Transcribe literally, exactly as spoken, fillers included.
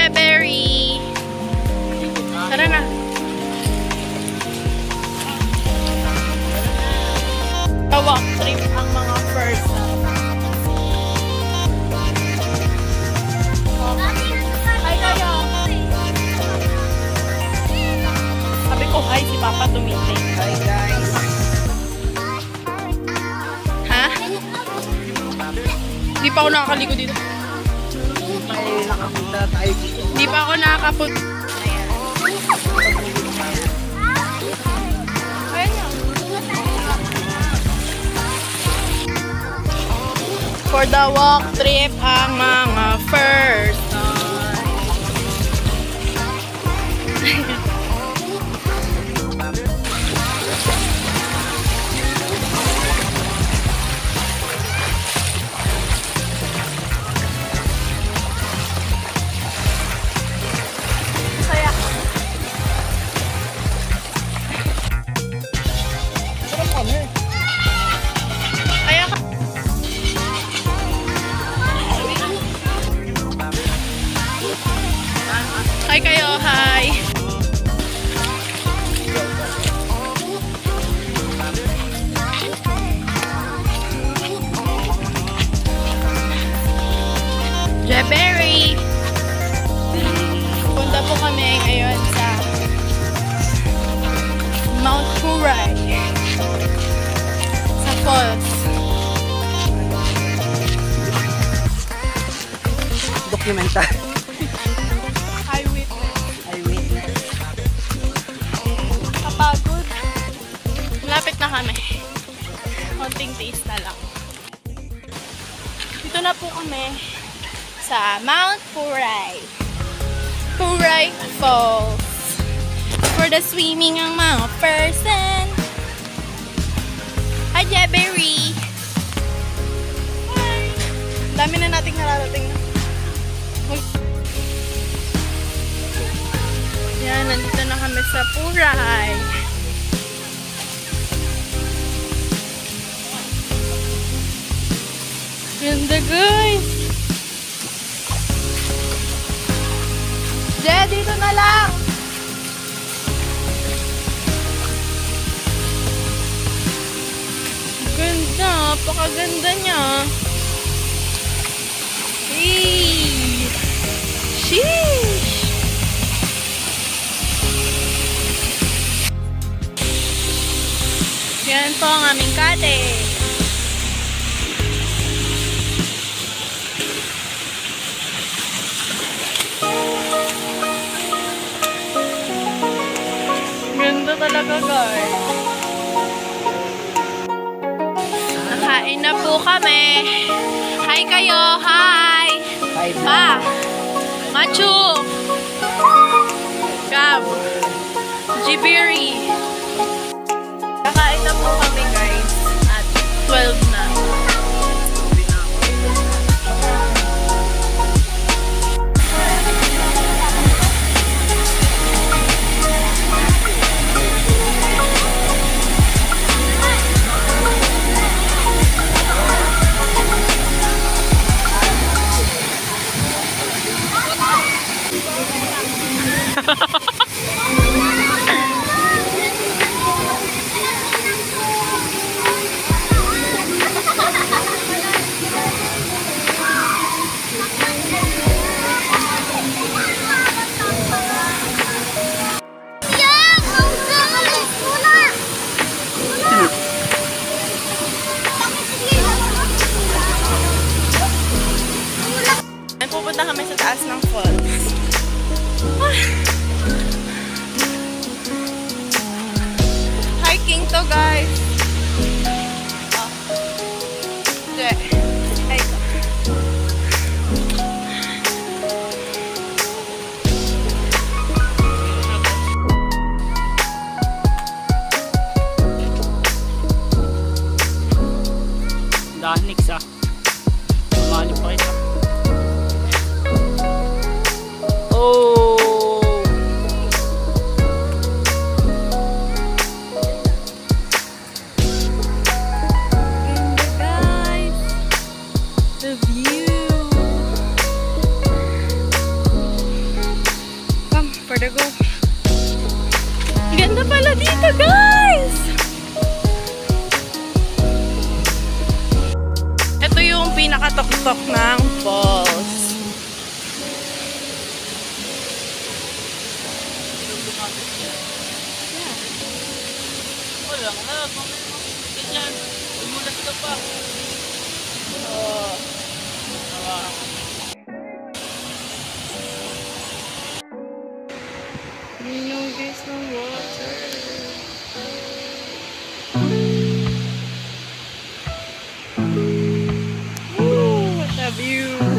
Jeberry! Tara na. Walk trip ang mga first. Hi kayo! Sabi ko hi, si Papa tumiting. Hi guys! Ha? Hindi pa ako nakakaligo dito. May nakapunta tayo dito. Hindi pa ako nakakapunta. For the walk trip ang mga first saya. Kaya ka hi kayo, hi! Jeberry! Punta po kami ngayon sa Mount Puray sa falls. Documentar. Kapagod. Malapit na kami. Konting taste na lang. Dito na po kami sa Mount Puray. Puray Falls. For the swimming ang mga person. Hi, Jeberry! Hi! Dami na nating nararating na. Yan, nandito na kami sa Puray. Ganda guys! Je, dito na lang! Ganda! Napakaganda niya! Hey! Sheesh! Yan po ang aming cottage. Ganda talaga guys. Nakain na po kami. Hi kayo, hi! Hi Pa! Machu! Gab! Jeberry! Kakain na po kami guys at twelve na. Pupunta kami sa taas ng falls. Ah, Gotta go. Ganda pala dito, guys! Ito yung pinakatok-tok ng falls. Wala ka na, ganyan. Umulas ka pa. Oh. Yung guys ng water. Ooh, what a view!